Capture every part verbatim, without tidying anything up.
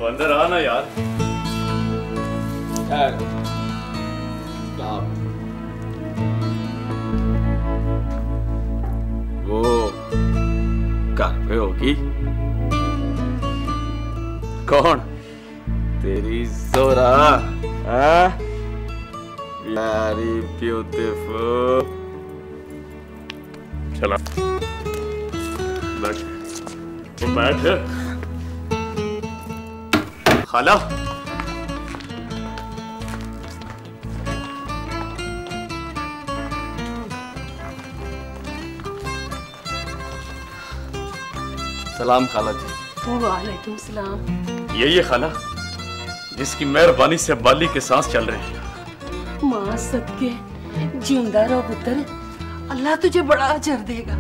वो अंदर आना यार। यार वो घर पे होगी। कौन? तेरी जोरा। Very beautiful. चला बैठ बैठ। खाला सलाम खाला जी। वालेकुम सलाम। ये ये खाला जिसकी मेहरबानी से बाली के सांस चल रही है। माँ सदके जिंदा रहो पुत्र, अल्लाह तुझे बड़ा अजर देगा।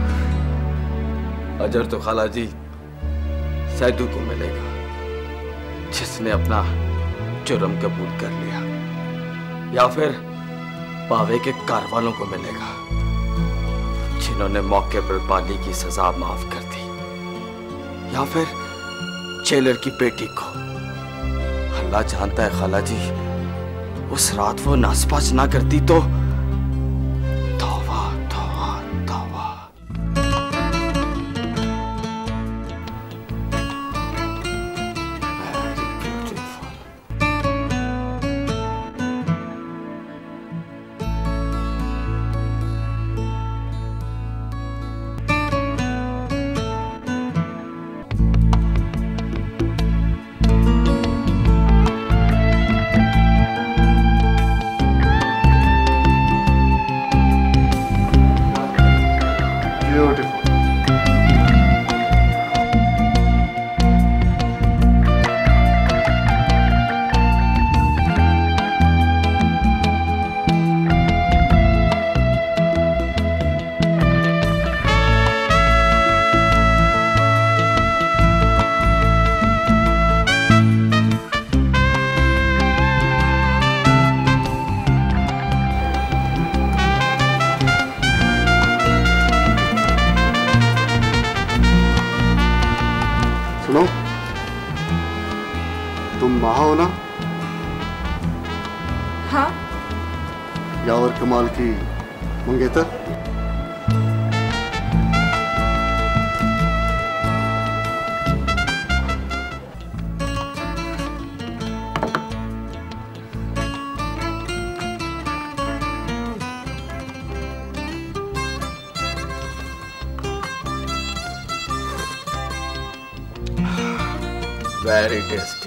अजर तो खाला जी सैदू को मिलेगा जिसने अपना जुर्म कबूल कर लिया, या फिर पावे के कार वालों को मिलेगा जिन्होंने मौके पर बाली की सजा माफ कर दी, या फिर जेलर की बेटी को। अल्लाह जानता है खाला जी, उस रात वो नासपास ना करती तो तौबा तौबा तौबा। सुनो, तुम महा हो ना? हाँ। यावर कमाल की मंगेतर? Very tasty.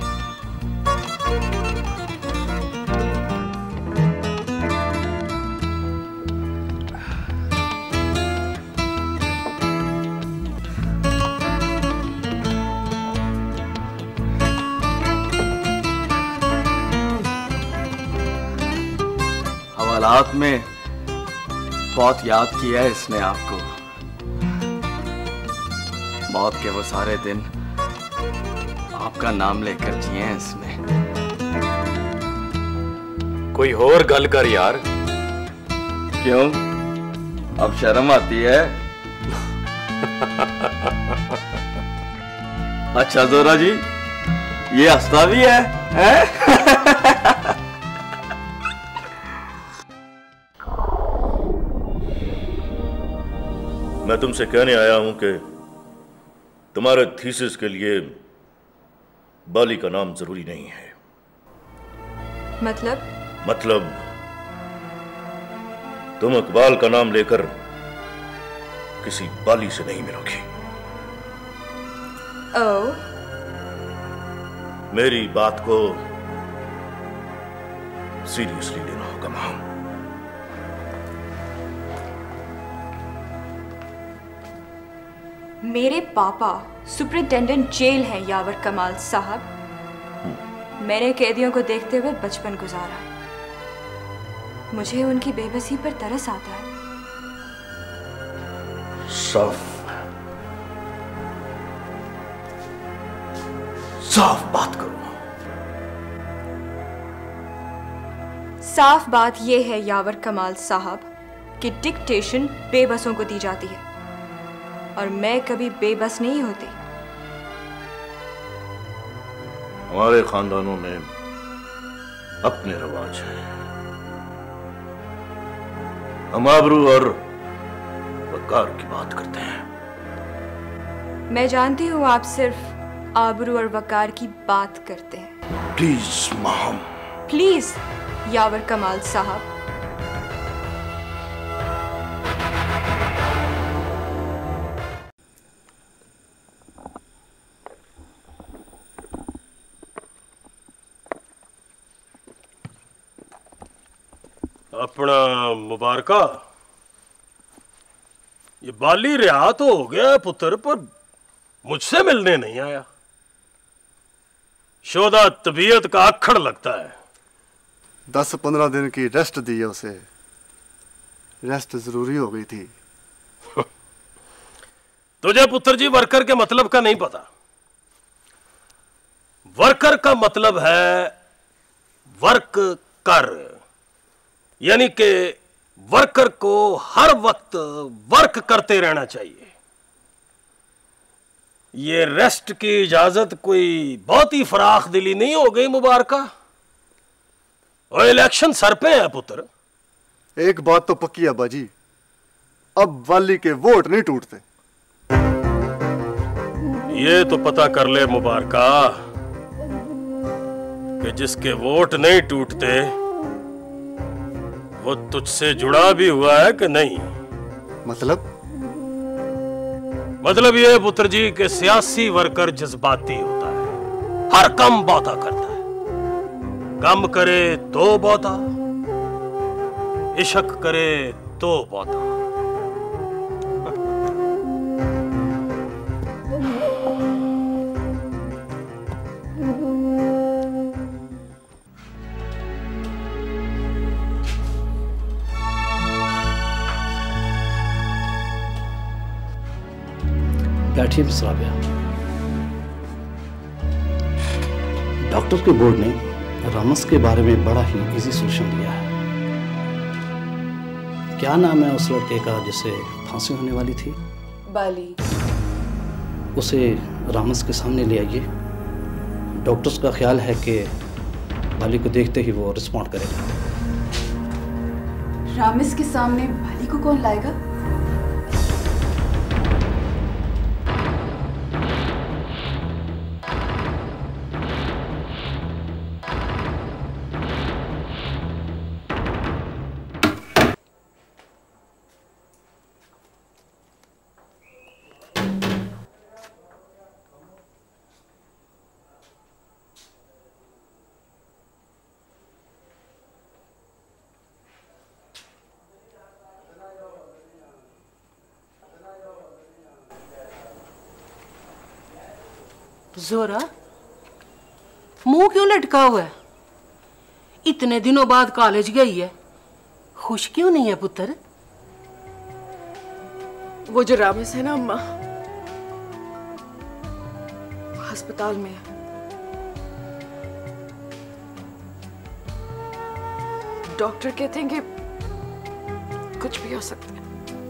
हवालात में बहुत याद किया है इसने आपको। मौत के वो सारे दिन आपका नाम लेकर जिए हैं इसने। कोई और गल कर यार। क्यों, अब शर्म आती है? अच्छा जोरा जी, ये हंसता भी है, है? मैं तुमसे कहने आया हूं कि तुम्हारे थीसिस के लिए बाली का नाम जरूरी नहीं है। मतलब? मतलब तुम इकबाल का नाम लेकर किसी बाली से नहीं मिलोगी। ओह। मेरी बात को सीरियसली लेना होगा मां। मेरे पापा सुपरिटेंडेंट जेल है यावर कमाल साहब। मैंने कैदियों को देखते हुए बचपन गुजारा। मुझे उनकी बेबसी पर तरस आता है। साफ साफ बात करो। साफ बात यह है यावर कमाल साहब कि डिक्टेशन बेबसों को दी जाती है और मैं कभी बेबस नहीं होती। हमारे खानदानों में अपने रिवाज हैं। हम आबरू और वकार की बात करते हैं। मैं जानती हूँ आप सिर्फ आबरू और वकार की बात करते हैं। प्लीज माम। प्लीज यावर कमाल साहब। अपना मुबारका, ये बाली रिहा तो हो गया पुत्र, पर मुझसे मिलने नहीं आया। शोधा तबीयत का अक्खड़ लगता है। दस पंद्रह दिन की रेस्ट दी है उसे। रेस्ट जरूरी हो गई थी। तुझे पुत्र जी वर्कर के मतलब का नहीं पता। वर्कर का मतलब है वर्क कर, यानी कि वर्कर को हर वक्त वर्क करते रहना चाहिए। ये रेस्ट की इजाजत कोई बहुत ही फराख दिली नहीं हो गई मुबारका। और इलेक्शन सर पे है पुत्र। एक बात तो पक्की है बाजी, अब वाली के वोट नहीं टूटते। ये तो पता कर ले मुबारका कि जिसके वोट नहीं टूटते वो तुझसे जुड़ा भी हुआ है कि नहीं। मतलब मतलब ये पुत्र जी कि सियासी वर्कर जज्बाती होता है, हर कम बहुता करता है। कम करे तो बहुता, इश्क करे तो बहुता। बैठिए मिस राबिया। डॉक्टर के बोर्ड ने रामस के बारे में बड़ा ही इजी सोल्यूशन दिया है। क्या नाम है उस लड़के का जिसे फांसी होने वाली थी? बाली। उसे रामस के सामने ले आइए। डॉक्टर्स का ख्याल है कि बाली को देखते ही वो रिस्पॉन्ड करेगा। रामस के सामने बाली को कौन लाएगा? जोरा, मुंह क्यों लटका हुआ है? इतने दिनों बाद कॉलेज गई है, खुश क्यों नहीं है पुत्र? वो जो रामस है ना अम्मा, अस्पताल में है। डॉक्टर कहते हैं कि कुछ भी हो सकता है।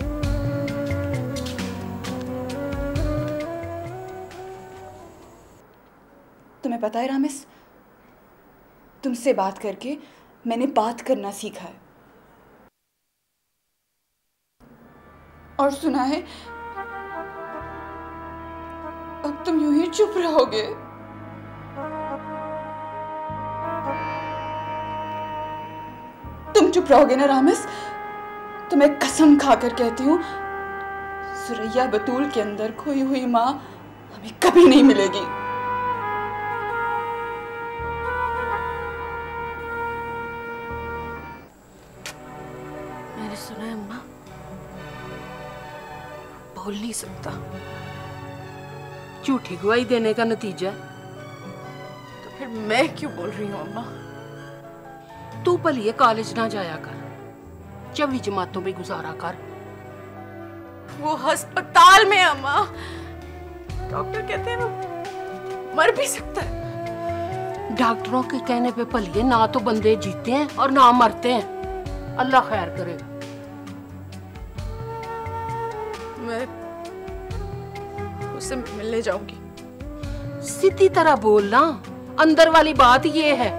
तुम्हें पता है रामेश, तुमसे बात करके मैंने बात करना सीखा है। और सुना है अब तुम यूं ही चुप रहोगे। तुम चुप रहोगे ना रामेश? तो मैं कसम खाकर कहती हूँ, सुरैया बतूल के अंदर खोई हुई माँ हमें कभी नहीं मिलेगी। मैंने सुना है अम्मा, बोल नहीं सकता। झूठी गवाही देने का नतीजा। तो फिर मैं क्यों बोल रही हूँ अम्मा? तू भलिए कॉलेज ना जाया कर, चौबी जमातों में गुजारा कर। वो अस्पताल में अम्मा, डॉक्टर कहते हैं वो मर भी सकता है। डॉक्टरों के कहने पे भलिए ना तो बंदे जीते हैं और ना मरते हैं। अल्लाह खैर करेगा। मैं उससे मिलने जाऊंगी। सीधी तरह बोलना, अंदर वाली बात ये है।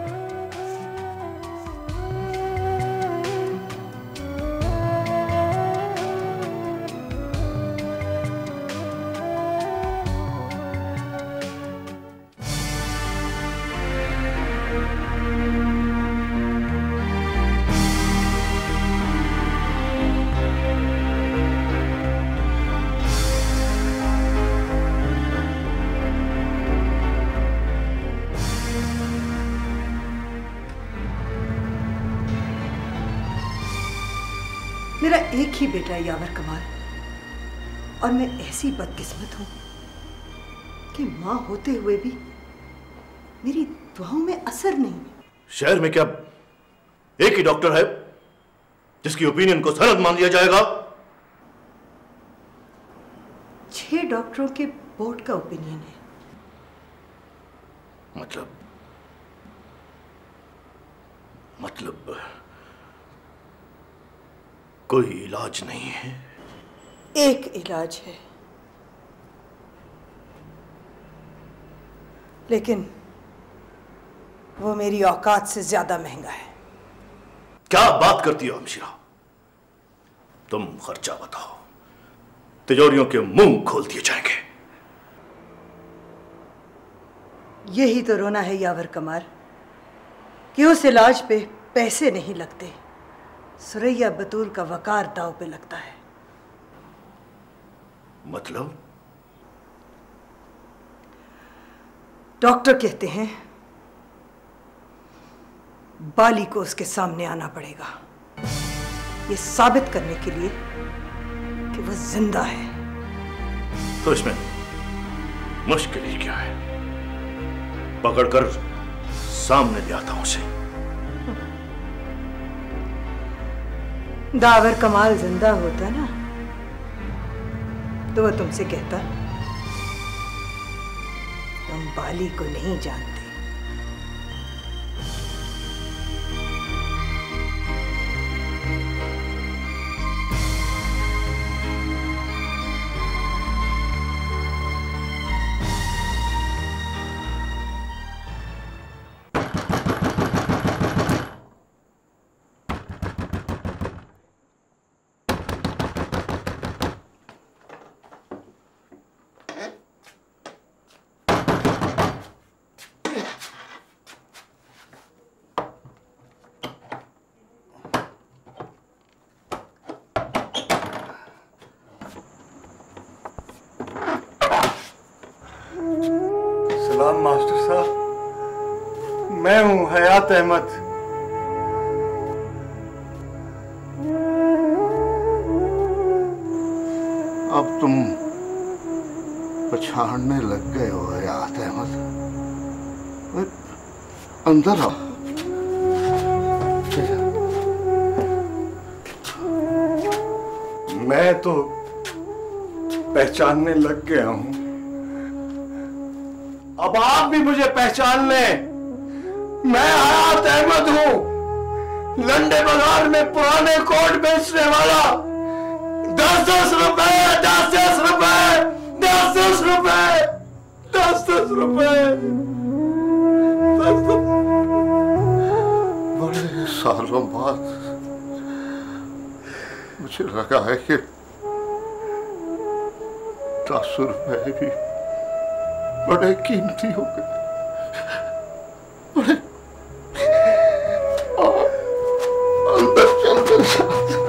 मेरा एक ही बेटा है यावर कमाल, और मैं ऐसी बदकिस्मत हूं कि मां होते हुए भी मेरी दुआओं में असर नहीं। शहर में क्या एक ही डॉक्टर है जिसकी ओपिनियन को सनद मान लिया जाएगा? छह डॉक्टरों के बोर्ड का ओपिनियन है। मतलब मतलब कोई इलाज नहीं है? एक इलाज है, लेकिन वो मेरी औकात से ज्यादा महंगा है। क्या बात करती हो हमशिरा? तुम खर्चा बताओ, तिजोरियों के मुंह खोल दिए जाएंगे। यही तो रोना है यावर कमाल कि उस इलाज पे पैसे नहीं लगते, सुरैया बतूल का वकार दाव पे लगता है। मतलब? डॉक्टर कहते हैं बाली को उसके सामने आना पड़ेगा, ये साबित करने के लिए कि वह जिंदा है। तो इसमें मुश्किल ही क्या है? पकड़कर सामने ले आता हूं उसे। दावर कमाल जिंदा होता ना तो वह तुमसे कहता तुम बाली को नहीं जानते। सलाम मास्टर साहब, मैं हूं हयात अहमद। अब तुम पछाड़ने लग गए हो हयात अहमद। अंदर आओ। मैं तो पहचानने लग गया हूं, अब आप भी मुझे पहचान लें। मैं हयात अहमद हूं, लंडे बाजार में पुराने कोट बेचने वाला। दस दस रुपए दस दस रुपए दस दस रुपए दस दस रुपए बड़े सालों बाद मुझे लगा है कि दस रुपए भी बड़े कीमती हो गए। बड़े अंदर चल कर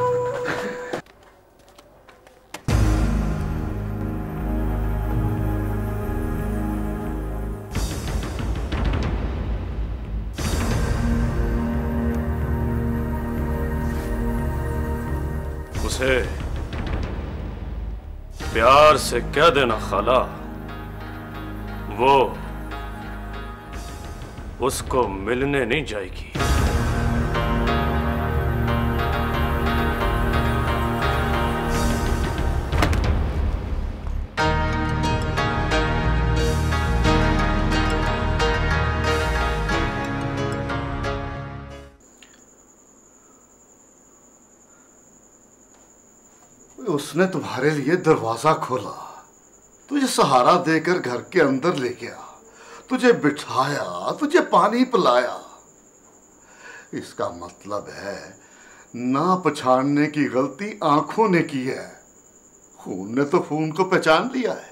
उसे प्यार से कह देना खाला, वो उसको मिलने नहीं जाएगी। उसने तुम्हारे लिए दरवाजा खोला, तुझे सहारा देकर घर के अंदर ले गया, तुझे बिठाया, तुझे पानी पिलाया। इसका मतलब है ना पहचानने की गलती आंखों ने की है, खून ने तो खून को पहचान लिया है।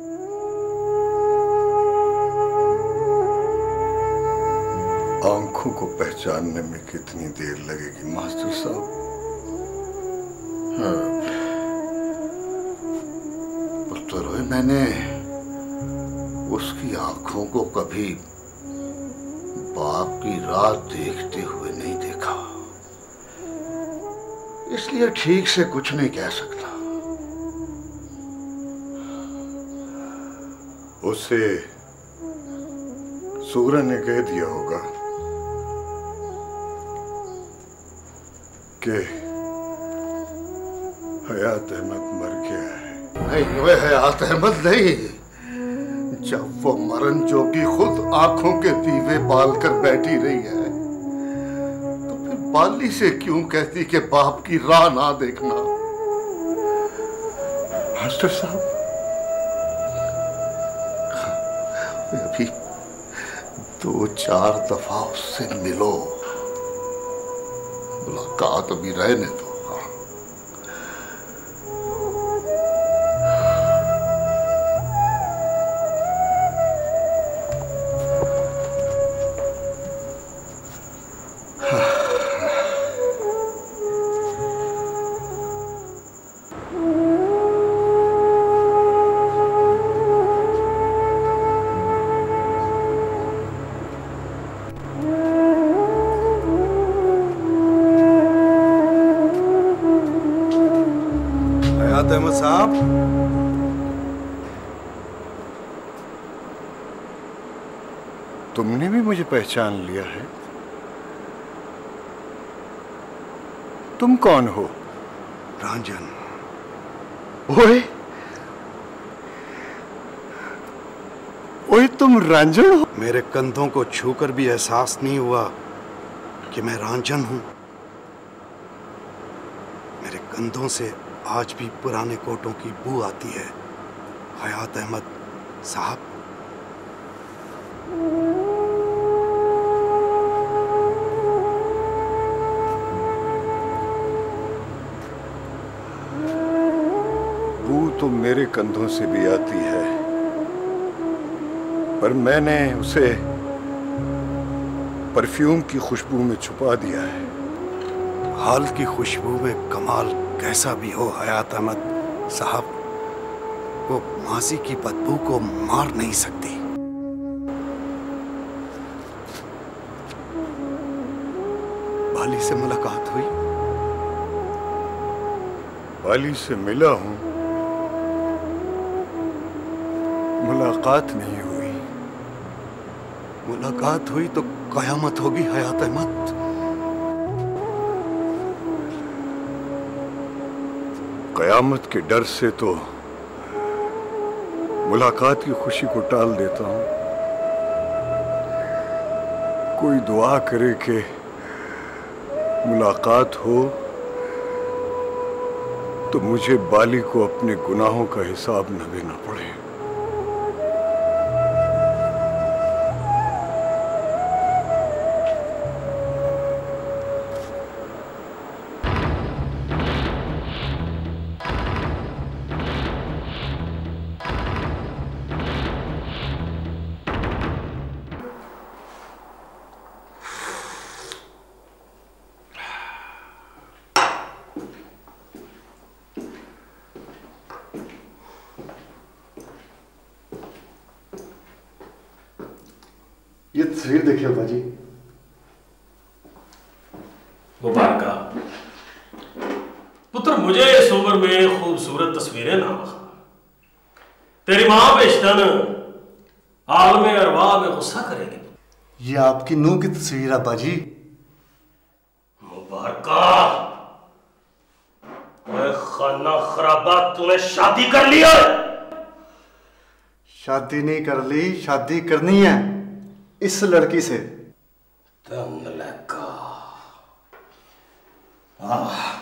आंखों को पहचानने में कितनी देर लगेगी मास्टर साहब? हाँ। पुत्र रोए, मैंने उसकी आंखों को कभी बाप की राह देखते हुए नहीं देखा, इसलिए ठीक से कुछ नहीं कह सकता। उसे सूरज ने कह दिया होगा कि हयात अहमद मर गया है। नहीं, वह हयात अहमद नहीं। जब वो मरण जोगी खुद आंखों के दीवे बाल कर बैठी रही है, तो फिर बाली से क्यों कहती कि बाप की राह ना देखना? मास्टर साहब, अभी दो चार दफा उससे मिलो, मुलाकात अभी रहने दो। अहमद साहब, तुमने भी मुझे पहचान लिया है? तुम कौन हो? रंजन। ओए ओए, तुम रंजन हो? मेरे कंधों को छूकर भी एहसास नहीं हुआ कि मैं रंजन हूं। मेरे कंधों से आज भी पुराने कोटों की बू आती है। हयात अहमद साहब, बू तो मेरे कंधों से भी आती है, पर मैंने उसे परफ्यूम की खुशबू में छुपा दिया है। हाल की खुशबू में कमाल कैसा भी हो हयात अहमद साहब, वो माजी की बदबू को मार नहीं सकती। बाली से मुलाकात हुई? बाली से मिला हूं, मुलाकात नहीं हुई। मुलाकात हुई तो कयामत होगी हयात अहमद। कयामत के डर से तो मुलाकात की खुशी को टाल देता हूं। कोई दुआ करे कि मुलाकात हो तो मुझे बाली को अपने गुनाहों का हिसाब न देना पड़े। ये तस्वीर देखिए बाजी। मुबारका पुत्र, मुझे इस उम्र में खूबसूरत तस्वीरें ना बखा। तेरी मां बेशतन आलमे अरवाह में गुस्सा करेगी। ये आपकी नूह की तस्वीर है बाजी। मुबारका, खाना खराबा, तुम्हें शादी कर लिया? शादी नहीं कर ली, शादी करनी है इस लड़की से।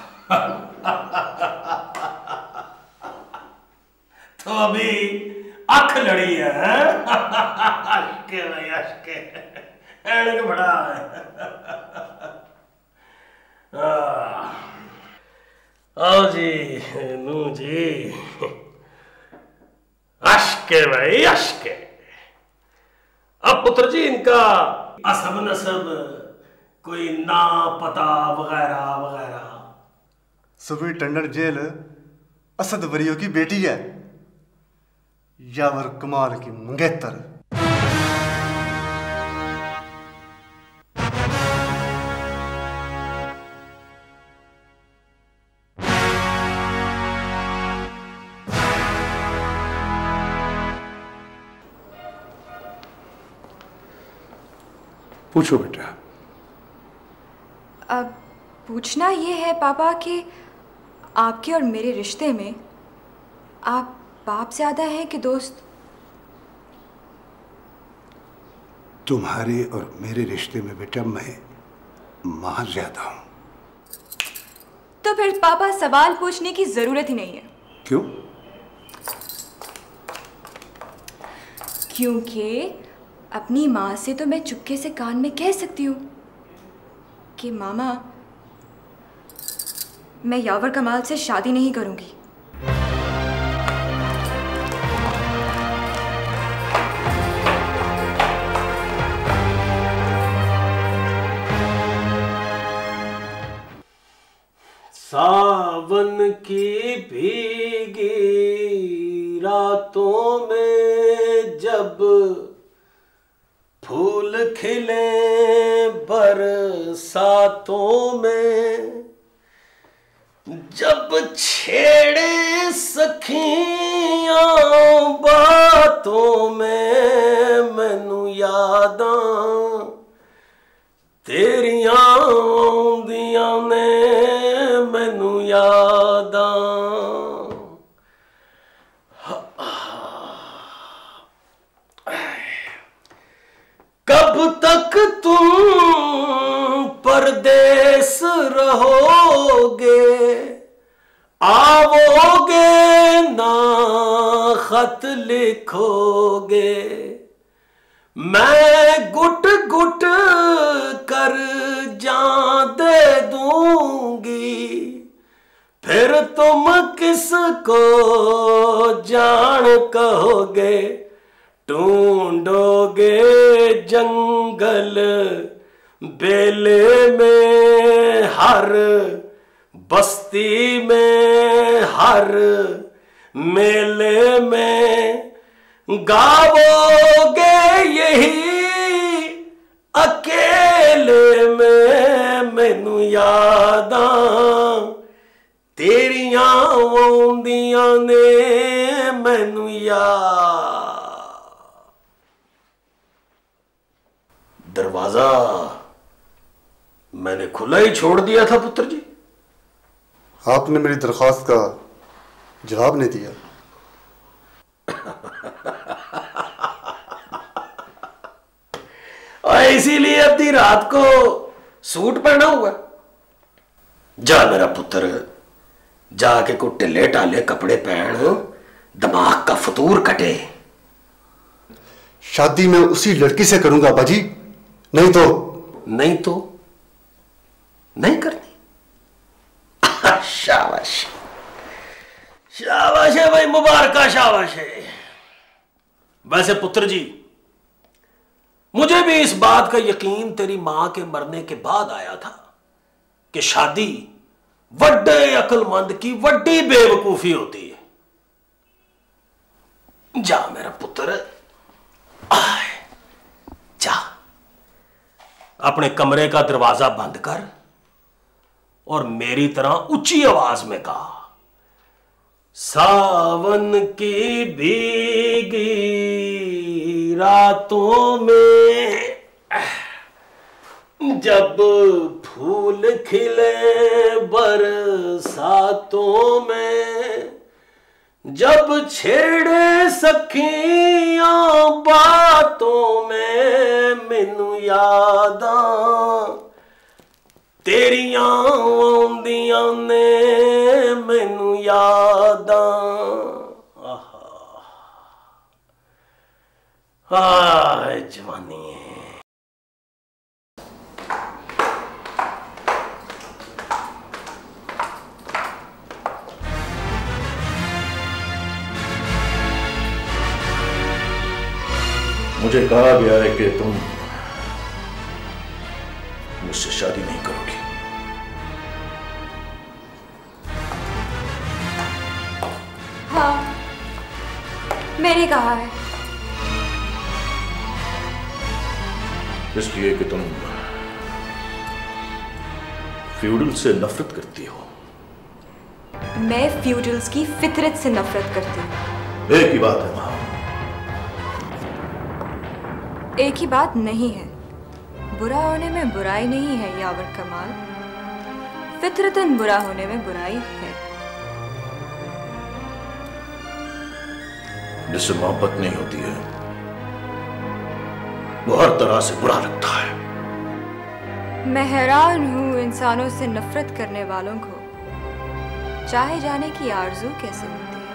तो अभी अख लड़ी है अशके भाई अशके एनक बड़ा आओ जी नू जी अशके भाई अशके। अब पुत्र जी इनका असब नसब कोई ना पता वगैरह वगैरह। सुपरिटेंडेंट जेल असद वरियों की बेटी है, यावर कमाल की मंगेतर। पूछो बेटा। अब पूछना ये है पापा कि आपके और मेरे रिश्ते में आप बाप ज्यादा हैं कि दोस्त? तुम्हारे और मेरे रिश्ते में बेटा मैं मां ज्यादा हूं। तो फिर पापा सवाल पूछने की जरूरत ही नहीं है। क्यों? क्योंकि अपनी माँ से तो मैं चुपके से कान में कह सकती हूँ कि मामा मैं यावर कमाल से शादी नहीं करूंगी। सावन की भीगी रातों में जब फूल खिले बरसातों में, जब छेड़े सखियां बातों में, मैनू यादां तेरियां आउंदियां ने, मैनू यादां। कब तक तुम परदेस रहोगे, आओगे ना खत लिखोगे, मैं गुट गुट कर जान दे दूंगी, फिर तुम किसको जान कहोगे, ढूंढोगे जंगल बेले में, हर बस्ती में, हर मेले में, गाओगे यही अकेले में, मैनू यादां तेरियां आउंदियां ने, मैनू याद। दरवाजा मैंने खुला ही छोड़ दिया था पुत्र जी। आपने मेरी दरख्वास्त का जवाब नहीं दिया। और इसीलिए अद्धी रात को सूट पहना हुआ। जा मेरा पुत्र, जाके को ढिले टाले कपड़े पहन, दिमाग का फतूर कटे। शादी मैं उसी लड़की से करूंगा बाजी, नहीं तो नहीं तो नहीं करनी। शाबाश शाबाश है भाई, मुबारका शाबाश है। वैसे पुत्र जी, मुझे भी इस बात का यकीन तेरी मां के मरने के बाद आया था कि शादी वड्डे अक्लमंद की वड्डी बेवकूफी होती है। जा मेरा पुत्र, आए जा, अपने कमरे का दरवाजा बंद कर और मेरी तरह ऊंची आवाज में कहा, सावन की भीगी रातों में जब फूल खिले बरसातों में, जब छेड़े सखियां बातों में, मैनू यादां तेरियां आउंदियां ने, मैनू यादां। हाय जवानी है। मुझे कहा गया है कि तुम मुझसे शादी नहीं करोगी। हाँ, मैंने कहा है। इसलिए कि तुम फ्यूडल से नफरत करती हो। मैं फ्यूडल्स की फितरत से नफरत करती हूँ। एक ही बात है मां। एक ही बात नहीं है। बुरा होने में बुराई नहीं है यावर कमाल, फितरतन बुरा होने में बुराई है। जिससे मोहब्बत नहीं होती है वो हर तरह से बुरा लगता है। मैं हैरान हूं इंसानों से नफरत करने वालों को चाहे जाने की आरज़ू कैसे होती है।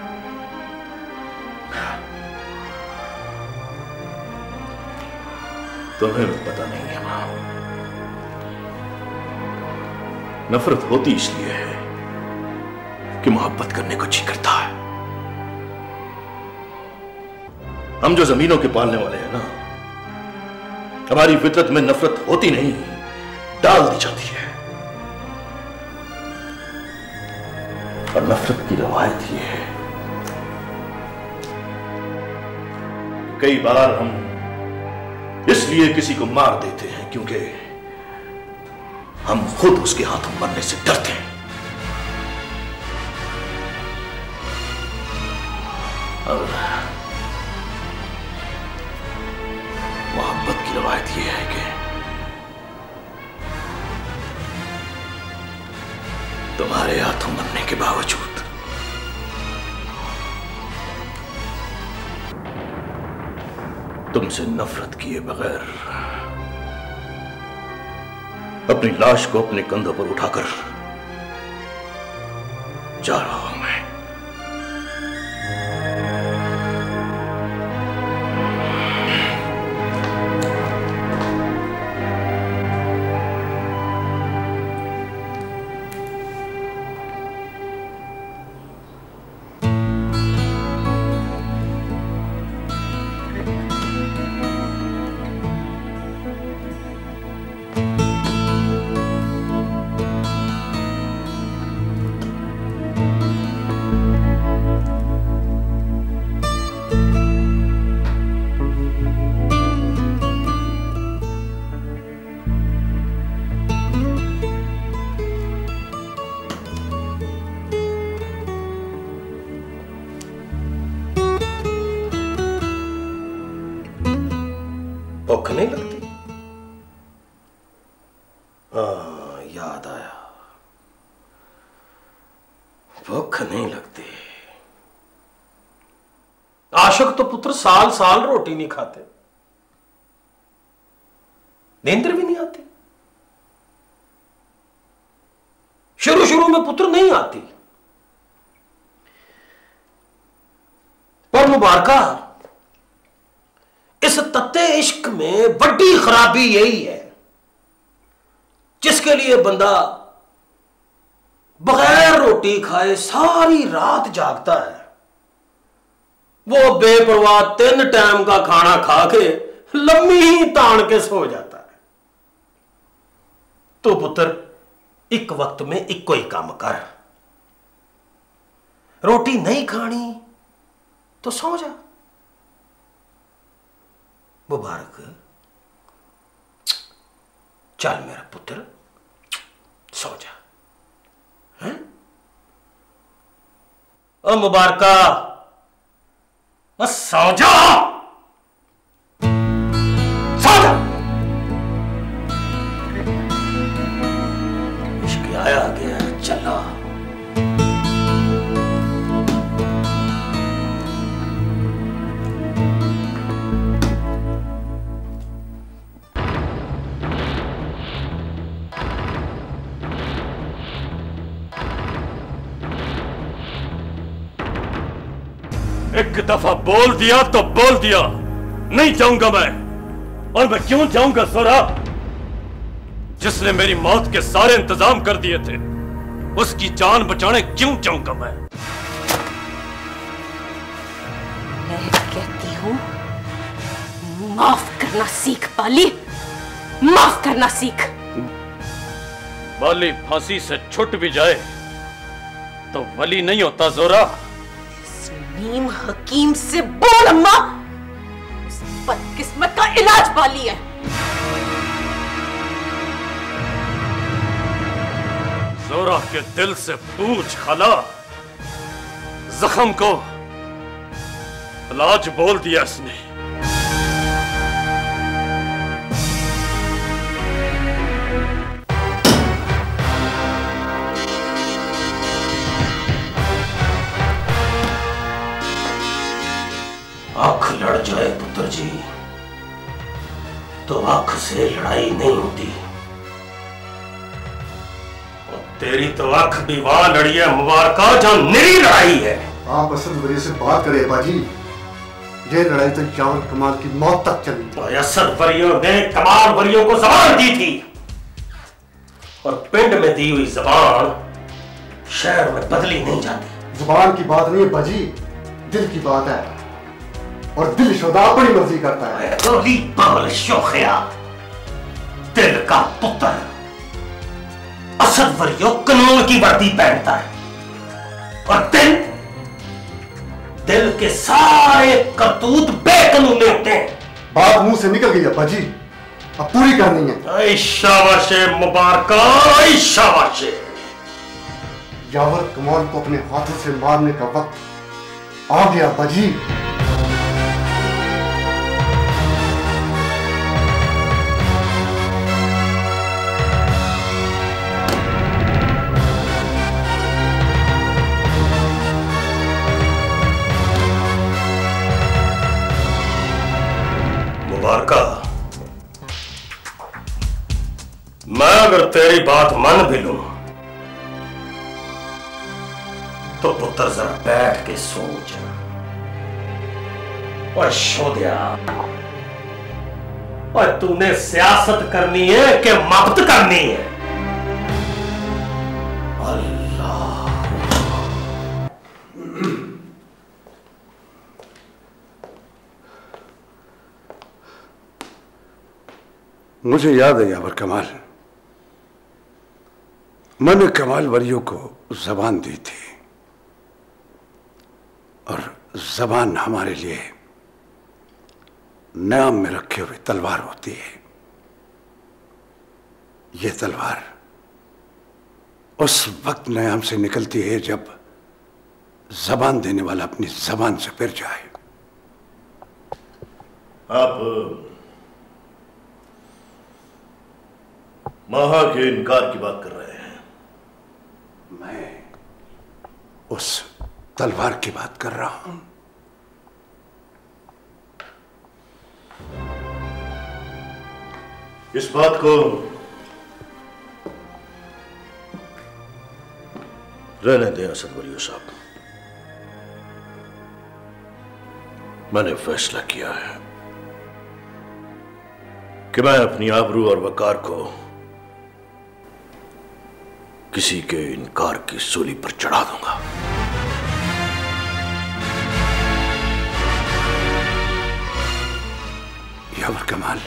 तुम्हें पता नहीं है मां, नफरत होती इसलिए है कि मोहब्बत करने को जी करता है। हम जो जमीनों के पालने वाले हैं ना, हमारी फितरत में नफरत होती नहीं, डाल दी जाती है। और नफरत की रवायत यह है, कई बार हम इसलिए किसी को मार देते हैं क्योंकि हम खुद उसके हाथों मरने से डरते हैं। और मोहब्बत की रवायत यह है कि तुम्हारे हाथों मरने के बावजूद तुमसे नफरत किए बगैर अपनी लाश को अपने कंधों पर उठाकर जा रहा हूं मैं। भूख नहीं लगती? हाँ, याद आया, भूख नहीं लगती। आशिक तो पुत्र साल साल रोटी नहीं खाते, नींद भी नहीं आती। शुरू शुरू में पुत्र नहीं आती, पर मुबारका इस तत्ते इश्क में बड़ी खराबी यही है, जिसके लिए बंदा बगैर रोटी खाए सारी रात जागता है, वो बेपरवाह तीन टाइम का खाना खा के लम्मी ही तान के सो जाता है। तो पुत्र एक वक्त में इको ही काम कर, रोटी नहीं खानी तो सो जा। मुबारक चल मेरा पुत्र सो जा। हैं? ओ मुबारका बस सो जा, सो जा। इश्क आया गया चला। एक दफा बोल दिया तो बोल दिया, नहीं जाऊंगा मैं। और मैं क्यों जाऊंगा जोरा? जिसने मेरी मौत के सारे इंतजाम कर दिए थे, उसकी जान बचाने क्यों जाऊंगा मैं? मैं कहती हूं माफ करना सीख बाली, माफ करना सीख। बाली फांसी से छुट भी जाए तो वली नहीं होता जोरा। नीम हकीम से बोल अम्मा, उस बदकिस्मत का इलाज बाली है। जोरा के दिल से पूछ खाला, जख्म को इलाज बोल दिया इसने। आंख लड़ जाए पुत्र जी तो आंख से लड़ाई नहीं होती। और तेरी तो आंख भी वहां लड़ी है मुबारका, जहां निरी लड़ाई है। आप असद वरी से बात करें बाजी, ये लड़ाई तो यावर कमाल की मौत तक चली। तो असद वरियों ने कमाल वरियों को जबान दी थी, और पिंड में दी हुई जबान शहर में बदली नहीं जाती। जुबान की बात नहीं है बाजी, दिल की बात है, और दिल शुदा अपनी मर्जी करता है। गोली बाल शोखिया, दिल का पुत्र असद वरियों कानून की वर्दी पहनता है, और दिल दिल के सारे करतूत बेकानूनी होते हैं। बात मुंह से निकल गई अब्बा जी, अब पूरी करनी है। शाबाशे मुबारका, शाबाशे। यावर कमाल को अपने हाथों से मारने का वक्त आ गया अब्बा जी। मुबारका, मैं अगर तेरी बात मान भी लूं तो पुत्र जरा बैठ के सोच। और शोधिया, और तूने सियासत करनी है कि मब्त करनी है? मुझे याद है यावर कमाल, मैंने कमाल वरियों को जबान दी थी, और जबान हमारे लिए नाम में रखे हुए तलवार होती है। यह तलवार उस वक्त नाम से निकलती है जब जबान देने वाला अपनी जबान से फिर जाए। आप महा के इनकार की बात कर रहे हैं। मैं उस तलवार की बात कर रहा हूं। इस बात को रहने दें असद वली साहब, मैंने फैसला किया है कि मैं अपनी आबरू और वकार को किसी के इनकार की सूली पर चढ़ा दूंगा। यावर कमाल,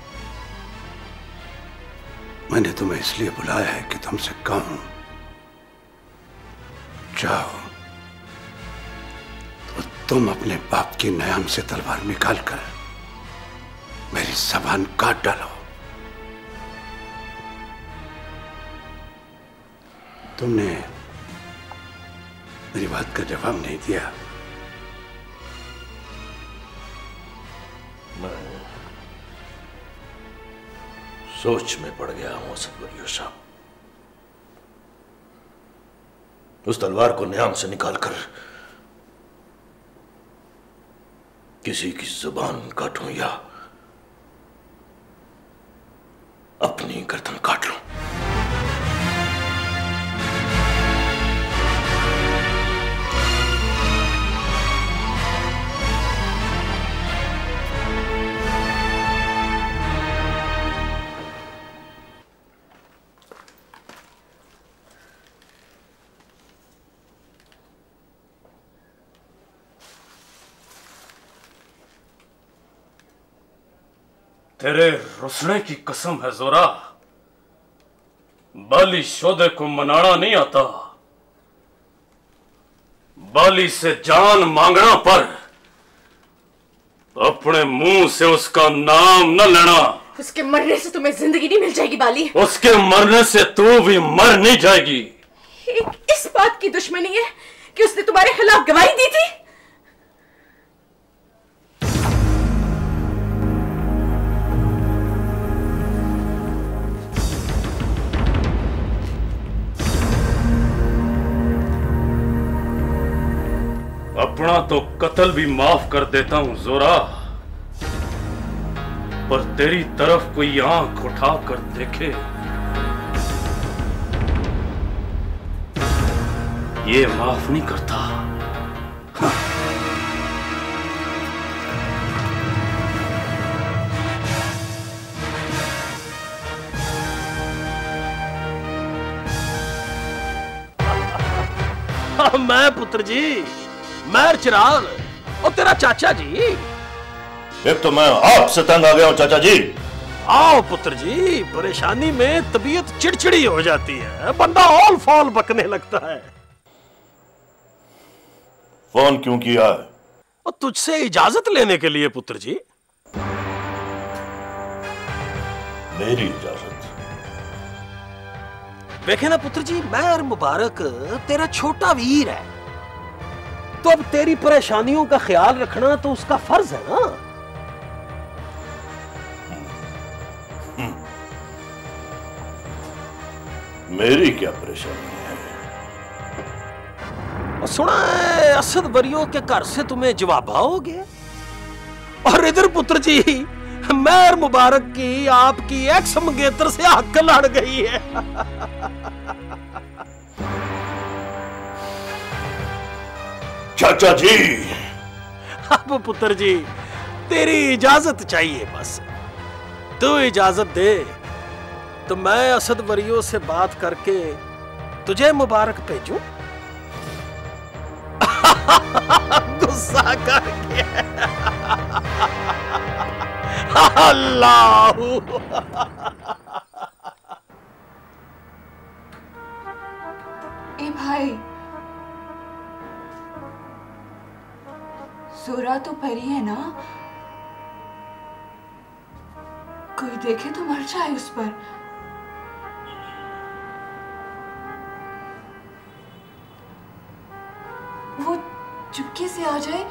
मैंने तुम्हें इसलिए बुलाया है कि तुमसे कहूं, चाहो तो तुम अपने बाप की नयाम से तलवार निकालकर मेरी जबान काट डालो। तुमने मेरी बात का जवाब नहीं दिया। मैं सोच में पड़ गया हूं असद वली साहब। उस तलवार को न्याम से निकालकर किसी की जुबान काटूं या अपनी गर्दन काट लूं। तेरे रुसने की कसम है जोरा, बाली शोधे को मनाना नहीं आता, बाली से जान मांगना, पर अपने मुंह से उसका नाम न लेना। उसके मरने से तुम्हें जिंदगी नहीं मिल जाएगी बाली। उसके मरने से तू भी मर नहीं जाएगी। एक इस बात की दुश्मनी है कि उसने तुम्हारे खिलाफ गवाही दी थी। अपना तो कत्ल भी माफ कर देता हूं जोरा, पर तेरी तरफ कोई आंख उठा कर देखे, ये माफ नहीं करता। हाँ, मैं पुत्र जी, मैं चिराग और तेरा चाचा जी। एक तो मैं आपसे तंग आ गया हूं चाचा जी। आओ पुत्र जी, परेशानी में तबीयत चिड़चिड़ी हो जाती है, बंदा ऑल फॉल बकने लगता है। फोन क्यों किया है? और तुझसे इजाजत लेने के लिए पुत्र जी। मेरी इजाजत? देखे ना पुत्र जी, मैं मुबारक तेरा छोटा वीर है, तो अब तेरी परेशानियों का ख्याल रखना तो उसका फर्ज है ना। मेरी क्या परेशानी है? सुना है असद वरियों के घर से तुम्हें जवाब आओगे, और इधर पुत्र जी मैं मुबारक की आपकी एक्स मंगेतर से हक लड़ गई है। चाचा जी, अब पुत्र जी तेरी इजाजत चाहिए, बस तू इजाजत दे तो मैं असद वरियों से बात करके तुझे मुबारक भेजूं। गुस्सा करके अल्लाह। ए भाई, जोरा तो परी है ना, कोई देखे तो मर जाए उस पर। वो चुपके से आ जाए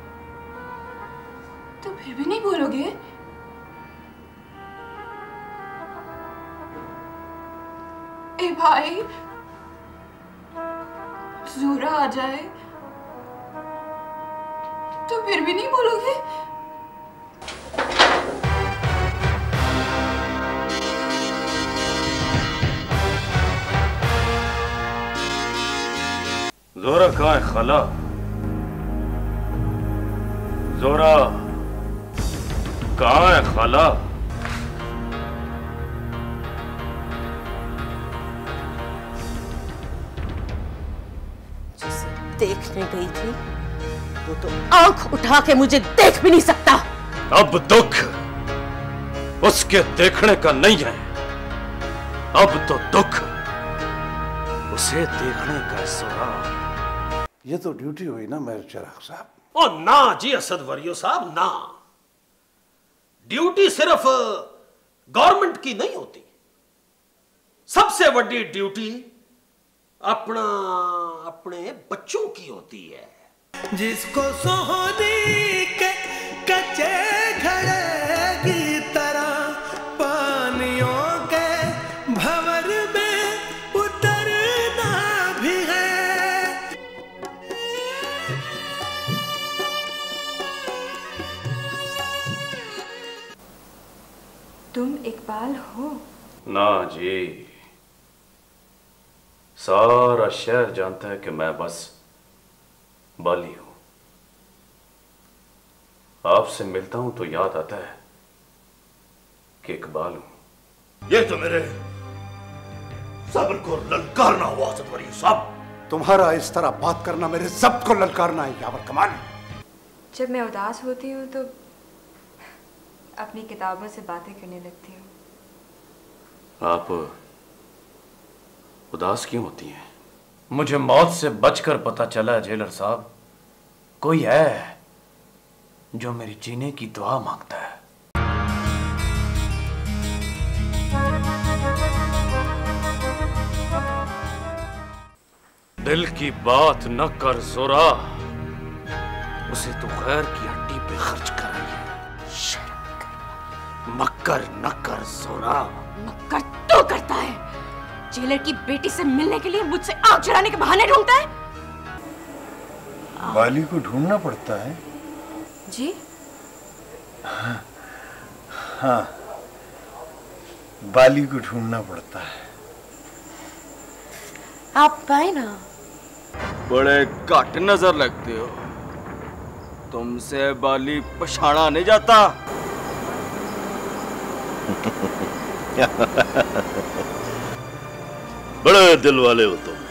तो फिर भी नहीं बोलोगे? ए भाई, जोरा आ जाए तो फिर भी नहीं बोलोगे? जोरा कहाँ है खाला? जोरा कहाँ है खाला? जिसे देखने गई थी वो तो आंख उठा के मुझे देख भी नहीं सकता। अब दुख उसके देखने का नहीं है, अब तो दुख उसे देखने का। जोरा, ये तो ड्यूटी हुई ना मेरे चिराग साहब। ओ ना जी असद वरियो साहब, ना, ड्यूटी सिर्फ गवर्नमेंट की नहीं होती, सबसे बड़ी ड्यूटी अपना अपने बच्चों की होती है। जिसको सोहनी के कच्चे घड़े की तरह पानियों के भंवर में उतरना भी है। तुम इकबाल हो? ना जी, सारा शहर जानता है कि मैं बस बाली हूं। आपसे मिलता हूं तो याद आता है कि इकबाल हूं। ये तो मेरे सब्र को ललकारना हुआ असद वरी साहब। तुम्हारा इस तरह बात करना मेरे जब्त को ललकारना है यावर कमाल। जब मैं उदास होती हूँ तो अपनी किताबों से बातें करने लगती हूँ। आप उदास क्यों होती हैं? मुझे मौत से बचकर पता चला जेलर साहब, कोई है जो मेरी जीने की दुआ मांगता है। दिल की बात न कर जोरा, उसे तो गैर की हड्डी पे खर्च कर रही है। शर्म कर। मक्कर न कर जोरा। मक्कर तो करता है, जेलर की बेटी से मिलने के लिए मुझसे आग जलाने के बहाने ढूंढता है। बाली को ढूंढना पड़ता है। जी हाँ, हाँ बाली को ढूंढना पड़ता है। आप पाए ना। बड़े घट नजर लगते हो, तुमसे बाली पछाड़ा नहीं जाता। बड़े दिल वाले हो तुम।